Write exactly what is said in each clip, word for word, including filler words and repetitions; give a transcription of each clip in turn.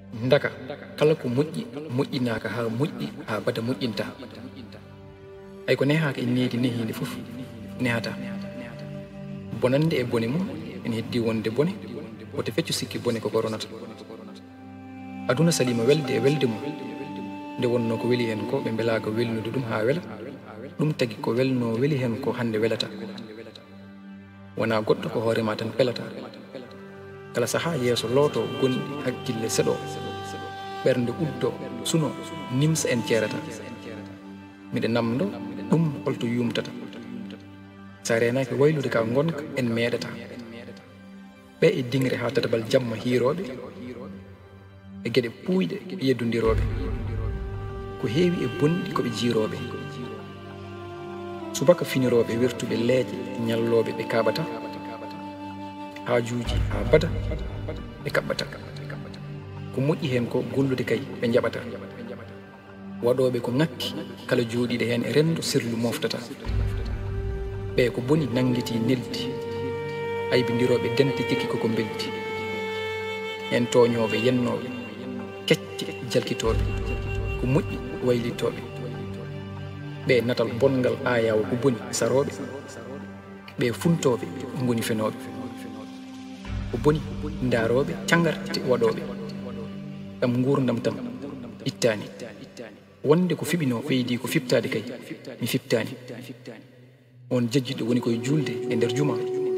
ndaka kala ko moƴƴi moƴƴinaaka haa moƴƴi haa bada moƴƴinta ay ko nehaaka e needi nehiinde fof nehata bonande e bone mum ene heddi wonde bone wote feccu sikki bone ko koronata aduna salima welde e welde mum nde wonno ko weli hen ko ɓe mbelaaga welnude ɗum haa wela ɗum tagi ko welno weli hen ko hande welata wona goɗɗo ko hoorema tan pelata kala saha yeeso looto gonɗi hakkille seɗo ɓernde uddo suno nimsa en ceerata miɗe namdo ɗum holto yumtata sa renaki waylude ka gonka en meeɗata ɓe e dingre ha tatabal jamma hiiroɓe e gueɗe puuyɗe yeddodiroɓe ko heewi e bonɗi koɓe jiiroɓe subaka finiroɓe wertuɓe leeƴe ñalloɓe ɓe kaɓata haajuji ha bada ɓe kaɓɓata ko moƴƴi hen ko gollude kay ɓe jaɓata waɗoɓe ko ngakki kala jooɗiɗe hen e rendo sirlu moftata ɓe ko boni nanguiti neldi aybindiroɓe dente jekki koko beldi en toñoɓe yennoɓe kecce jalkitoɓe ko moƴƴi waylitoɓe ɓe natal bongal ayawo ko boni saroɓe ɓe funtoɓe goni fenoɓe ko boni ndaroɓe cangarte waɗoɓe ɗam gurdam tam ittani wonde ko fiɓino ɓeydi ko fiɓtade kay mi fiɓtani on jejjiɗo woni koye julde e nder juma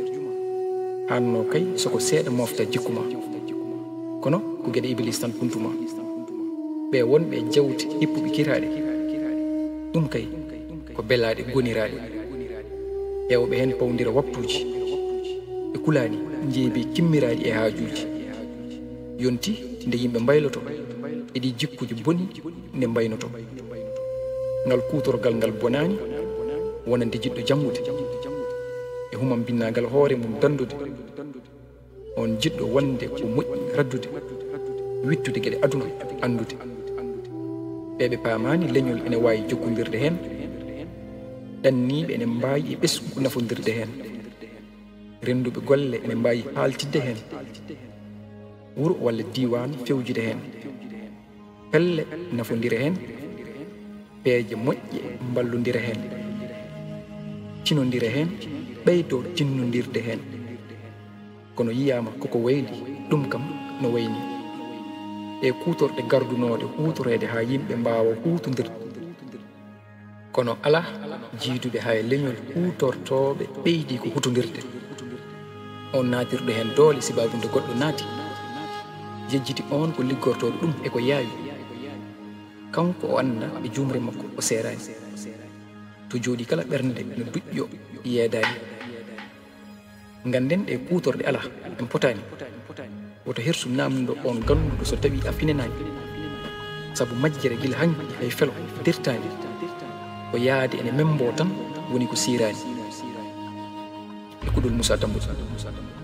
hanno kay soko seeɗa mofta jikkuma kono ko gueɗe iblis tan puntuma ɓe wonɓe jawti hippuɓe kiraɗe ɗum kay ko belaɗe goniraɗe ƴewɓe hen pawdira waktuji e kulani jeebi kimmiraɗi e haajuji yonti nde yimɓe mbayloto eɗi jikkuji boni nde mbaynoto ngal kutorgal ngal bonani wonande jiɗɗo jangude e humam binnagal hoore mum dandude on jiɗɗo wonde ko moƴƴi raddude wittude gueɗe aduna andude ɓeɓe paamani leñol ene wawi jokkodirde hen ɗanniɓe ene mbawi e ɓesgu nafodirde hen renduɓe golle ene mbawi haaltidde hen wuro walla diwan fewjude hen pelle nafodira hen peeje moƴƴe ballodira hen cinodira hen ɓeydo tinnodirde hen kono yiyama koko wayli ɗum kam no wayni e kutorɗe gardunoɗe hutorede ha yimɓe mbawa hutodirde kono ala jiiduɓe hay leñol hutortoɓe ɓeydi ko hutodirde on natirɗo hen doole sibabude goɗɗo naati jejjiti on ko liggortoɗo ɗum eko yaawi kanko o anda e jumre makko o serani to jooɗi kala ɓernde no duƴƴo yeedani ganden ɗe kutorɗe ala en potani woto hersu namdo on ganduɗo so tawi a finenani saabu majjere guila hanki hay felo dirtani ko yaade ene membo tan woni ko sirani e kuɗol Moussa Tambou